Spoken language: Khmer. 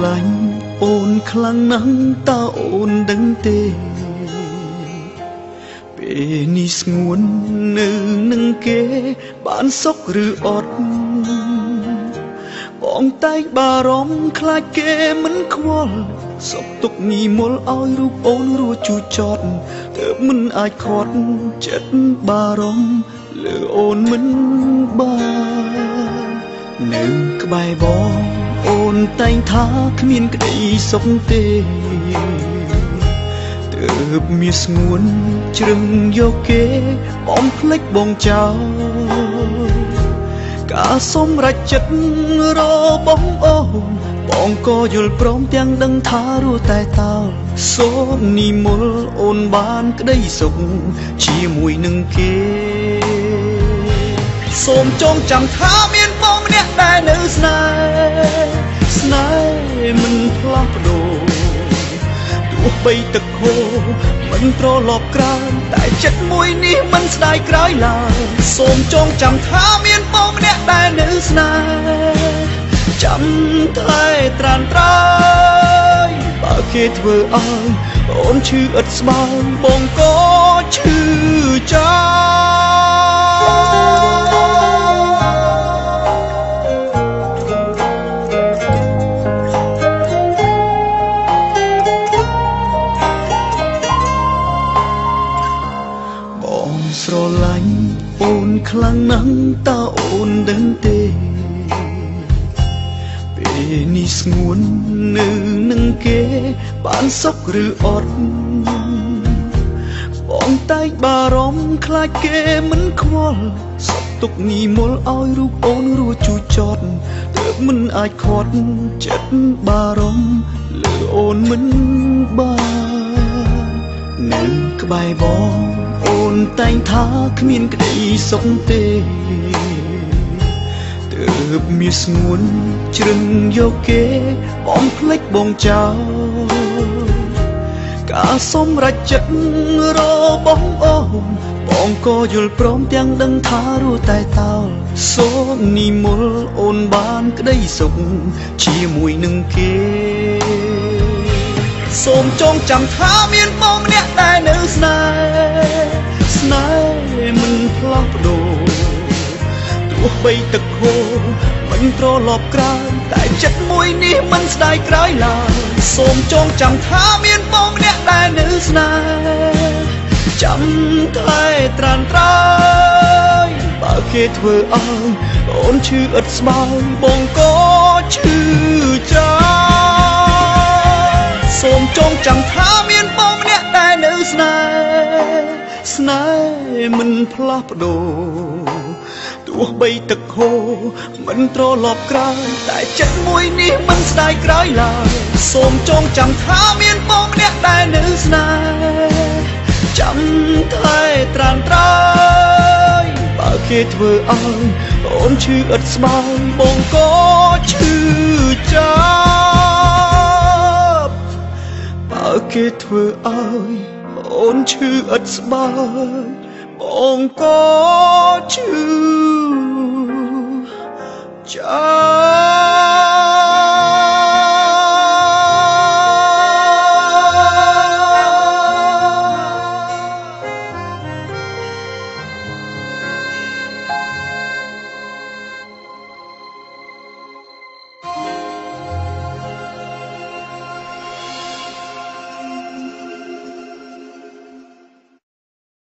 ឡាញ់អូនខ្លាំងណាស់តើអូនដឹងទេពេលនេះស្ងួននៅនឹងគេបានសុខឬអត់បងតែងបារម្ភខ្លាចគេមិនខ្វល់សុខទុក្ខងីមុលឲ្យរូបអូនរួចជូរចត់ទើបមិនអាចខាត់ចិត្តបារម្ភលើអូនមិនបាននៅក្បែរបងអូនតែងថាគ្មានក្តីសុខទេទើបមានស្ងួនជ្រឹងយកគេបំភ្លេចបងចោលការសម្រេចចិត្តរបងអូនបងក៏យល់ព្រមទាំងដឹងថារស់តែតើសូមនិមន្តអូនបានក្តីសុខជាមួយនឹងគេសូមចងចាំថាមានបងម្នាក់ដែលនៅស្នេហ៍មិនផ្លាស់ប្ដូរទោះបីទឹកហូរមិនត្រឡប់ក្រោយតែចិត្តមួយនេះមិនស្ដាយក្រោយឡើយសូមចងចាំថាមានបងម្នាក់ដែលនៅស្នេហ៍ចាំតែត្រានត្រោយបើគេធ្វើឲ្យអូនឈឺឥតស្បើយបងក៏ឈឺចាំស្រឡាញ់អូនខ្លាំងណាស់តើអូនដឹងទេពេលនេះស្ងួននៅនឹងគេបានសុខឬអត់បងតែងបារម្ភខ្លាចគេមិនខ្វល់សុខទុក្ខងីមុលឲ្យរូបអូនរួចជូរចត់ទើបមិនអាចខាត់ចិត្តបារម្ភលើអូនមិនបាននៅក្បែរបងអូនតែងថាគ្មានក្តីសុខទេទើបមានស្ងួនជ្រឹងយកគេបំភ្លេចបងចោលការសម្រេចចិត្តរបស់អូនបងក៏យល់ព្រមទាំងដឹងថារស់តែតើសូមនិមន្តអូនបានក្តីសុខជាមួយនឹងគេសូមចងចាំថាមានបងម្នាក់ដែលនៅស្នេហ៍មិនផ្លាស់ប្ដូរទោះបីទឹកហូរមិនត្រឡប់ក្រោយតែចិត្តមួយនេះមិនស្ដាយក្រោយឡើយសូមចងចាំថាមានបងម្នាក់ដែលនៅស្នេហ៍ចាំតែត្រានត្រោយបើគេធ្វើឲ្យអូនឈឺឥតស្បើយបងក៏ឈឺចាំសូមចងចាំថាមានបងម្នាក់ដែលនៅស្នេហ៍មិនផ្លាស់ប្ដូរទោះបីទឹកហូរមិនត្រឡប់ក្រោយតែចិត្តមួយនេះមិនស្ដាយក្រោយឡើយសូមចងចាំថាមានបងម្នាក់ដែលនៅស្នេហ៍ចាំតែត្រានត្រោយបើគេធ្វើឲ្យអូនឈឺឥតស្បើយបងក៏ឈឺចាប់បើគេធ្វើឲ្យអូនឈឺឥតស្បើយបងក៏ឈឺចាប់